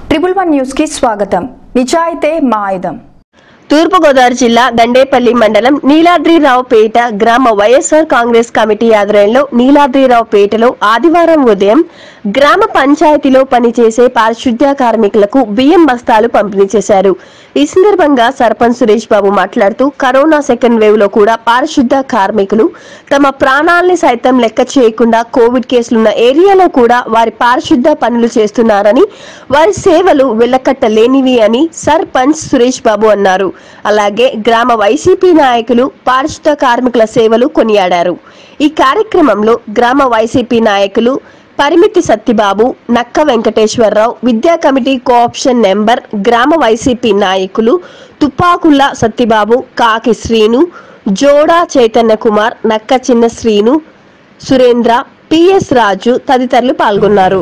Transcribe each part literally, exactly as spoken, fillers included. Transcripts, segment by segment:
Triple one news కి స్వాగతం. నిజాయితే మా ఆయుధం. తూర్పుగోదావరి జిల్లా దండేపల్లి మండలం నీలాద్రిరావుపేట గ్రామ వైఎస్ఆర్ కాంగ్రెస్ కమిటీ ఆధ్వర్యంలో నీలాద్రిరావుపేటలో ఆదివారం ఉదయం గ్రామ పంచాయతీలో పనిచేసే పారిశుద్ధ్య కార్మికులకు బియ్యం బస్తాలు పంపిణీ చేశారు. ఈ సందర్భంగా సర్పంచ్ సురేష్ బాబు మాట్లాడుతూ కరోనా సెకండ్ వేవ్ లో కూడా పారిశుద్ధ్య కార్మికులు తమ ప్రాణాలని సైతం లెక్క చేయకుండా కోవిడ్ కేసులున్న ఏరియాలో కూడా వారి పారిశుద్ధ్య పనులు చేస్తున్నారని, వారి సేవలు వెళ్లకట్టలేనివి అని సర్పంచ్ సురేష్ బాబు అన్నారు. అలాగే గ్రామ వైసీపీ నాయకులు పారిశుద్ధ్య కార్మికుల సేవలు కొనియాడారు. ఈ కార్యక్రమంలో గ్రామ వైసీపీ నాయకులు పరిమితి సత్యబాబు, నక్క వెంకటేశ్వరరావు, విద్యా కమిటీ కోఆప్షన్ నెంబర్, గ్రామ వైసీపీ నాయకులు తుపాకుల సత్యబాబు, కాకి శ్రీను, జోడా చైతన్య కుమార్, నక్క చిన్న శ్రీను, సురేంద్ర, పిఎస్ రాజు తదితరులు పాల్గొన్నారు.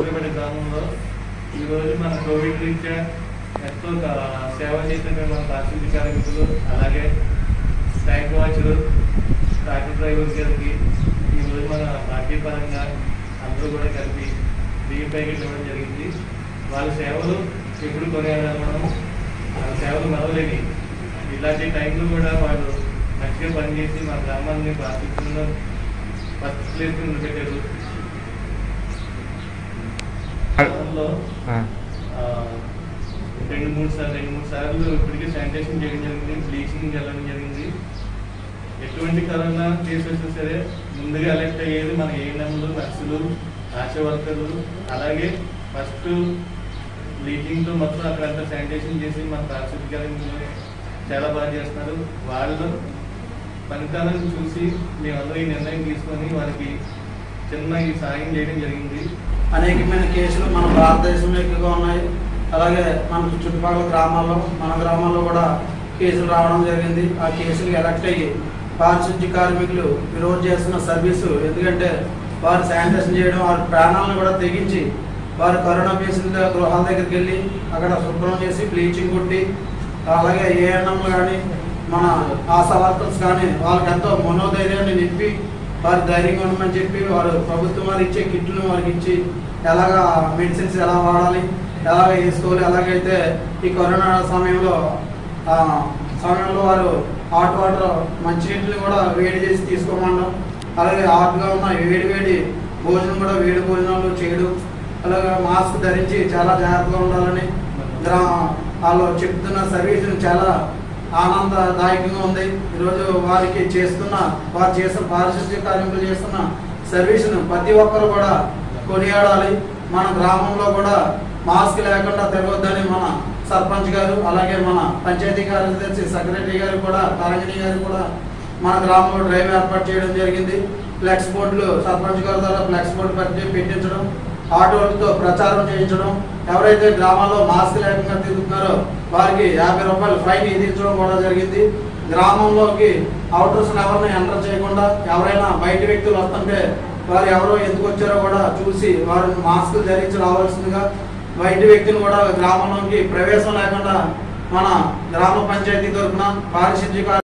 సేవ చేసిన మన పారిశుద్ధ్య కార్మికులు, అలాగే ట్యాంక్ వాచ్లు, ట్రాక్టర్ డ్రైవర్ గారికి ఈరోజు మన పార్టీ పరంగా అందరూ కూడా కలిపి బియ్యం ప్యాకెట్లు ఇవ్వడం జరిగింది. వాళ్ళ సేవలు ఎప్పుడు కొనేయాలి, మనం వాళ్ళ సేవలు మరవలేని ఇలాంటి టైంలో కూడా వాళ్ళు మంచిగా పనిచేసి మా గ్రామాన్ని పారిశుద్ధ్యంలో ఫస్ట్ ప్లేస్ నిలబెట్టారు. గ్రామంలో రెండు మూడు సార్లు రెండు మూడు సార్లు ఇప్పటికీ శానిటేషన్ చేయడం జరిగింది, బ్లీచింగ్ వెళ్ళడం జరిగింది. ఎటువంటి కరోనా కేసు వచ్చినా సరే ముందుగా అలర్ట్ అయ్యేది మన ఏఎన్ఎంలు, నర్సులు, ఆశా వర్కర్లు. అలాగే ఫస్ట్ బ్లీచింగ్తో మొత్తం అక్కడంతా శానిటేషన్ చేసి మన పారిశుద్ధ్య చాలా బాగా చేస్తున్నారు. వాళ్ళు పనితనాన్ని చూసి మేమందరూ ఈ నిర్ణయం తీసుకొని వారికి చిన్న ఈ సాయం చేయడం జరిగింది. అనేకమైన కేసులు మన భారతదేశంలో ఎక్కువగా ఉన్నాయి. అలాగే మన చుట్టుపక్కల గ్రామాల్లో మన గ్రామాల్లో కూడా కేసులు రావడం జరిగింది. ఆ కేసులు ఎలక్ట్ అయ్యి పారిశుద్ధ్య కార్మికులు ఈరోజు చేస్తున్న సర్వీసు, ఎందుకంటే వారు శానిటైజేషన్ చేయడం, వారి ప్రాణాలను కూడా తెగించి వారు కరోనా పేషెంట్ల గృహాల దగ్గరికి వెళ్ళి అక్కడ శుభ్రం చేసి బ్లీచింగ్ కొట్టి, అలాగే ఏఎన్ఎంలు కానీ మన ఆశా వర్కర్స్ కానీ వాళ్ళకి ఎంతో మనోధైర్యాన్ని నింపి వారి ధైర్యంగా ఉండమని చెప్పి వారు ప్రభుత్వం వారు ఇచ్చే కిట్లు వారికి ఇచ్చి ఎలాగా మెడిసిన్స్ ఎలా వాడాలి, ఎలాగ వేసుకోవాలి, ఎలాగైతే ఈ కరోనా సమయంలో సమయంలో వారు హాట్ వాటర్ మంచినీటిని కూడా వేడి చేసి తీసుకోమనడం, అలాగే హాట్గా ఉన్న వేడి వేడి భోజనం కూడా వేడి భోజనాలు చేయడం, అలాగే మాస్క్ ధరించి చాలా జాగ్రత్తగా ఉండాలని గ్రా వాళ్ళు చెప్తున్న సర్వీస్ చాలా ఆనందదాయకంగా ఉంది. ఈరోజు వారికి చేస్తున్న వారు చేస్తున్న పారిశుద్ధ్య కార్మికులు చేస్తున్న సర్వీస్ను ప్రతి ఒక్కరు కూడా కొనియాడాలి. మన గ్రామంలో కూడా మాస్క్ లేకుండా తిరగొద్దని మన సర్పంచ్ గారు, అలాగే మన పంచాయతీ కార్యదర్శి సెక్రటరీ గారు కూడా, తారంగిణి గారు కూడా మన గ్రామంలో డ్రైవ్ ఏర్పాటు చేయడం జరిగింది. ఫ్లెక్స్ బోర్డులు సర్పంచ్ గారి ద్వారా ఫ్లెక్స్ బోర్డు పెట్టి పెట్టించడం, ఆటోలతో ప్రచారం చేయించడం, ఎవరైతే గ్రామాల్లో మాస్క్ లేకుండా తిరుగుతున్నారో వారికి యాభై రూపాయలు ఫైన్ విధించడం కూడా జరిగింది. గ్రామంలోకి అవుటర్స్ ఎవరిని ఎంటర్ చేయకుండా ఎవరైనా బయట వ్యక్తులు వస్తుంటే వారు ఎవరో ఎందుకు వచ్చారో కూడా చూసి వారిని మాస్క్ ధరించి రావాల్సిందిగా, బయట వ్యక్తులు కూడా గ్రామంలోకి ప్రవేశం లేకుండా మన గ్రామ పంచాయతీ తరఫున పారిశుద్ధ్య